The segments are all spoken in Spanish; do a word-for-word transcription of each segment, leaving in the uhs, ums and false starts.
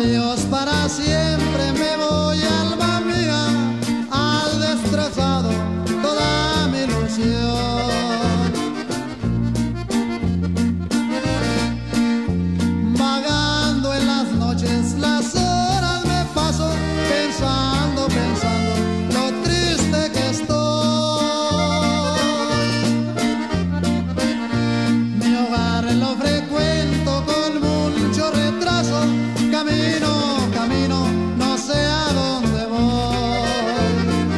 Adiós para siempre, me voy, alma mía, al destrozado toda mi ilusión. Vagando en las noches, las horas me paso pensando, pensando lo triste que estoy. Mi hogar lo frecuento con mucho retraso. Camino, camino, no sé a dónde voy.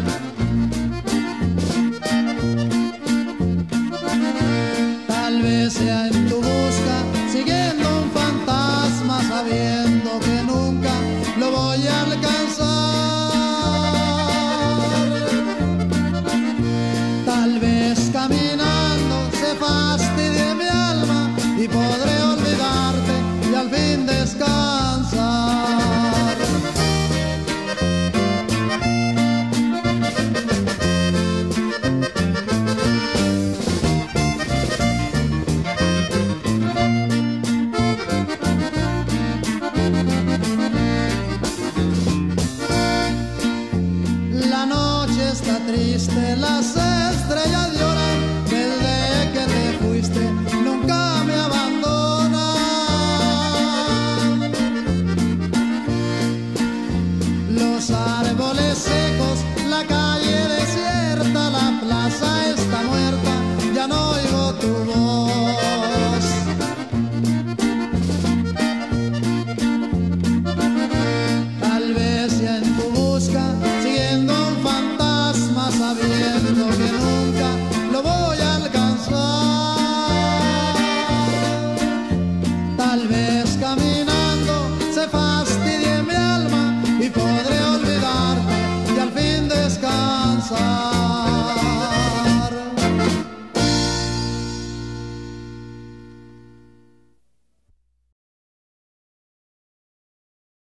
Tal vez sea en tu busca, siguiendo un fantasma, sabiendo que nunca lo voy a alcanzar. Tal vez caminando se fastidie mi alma y podré olvidarte y al fin descansar. La noche está triste, las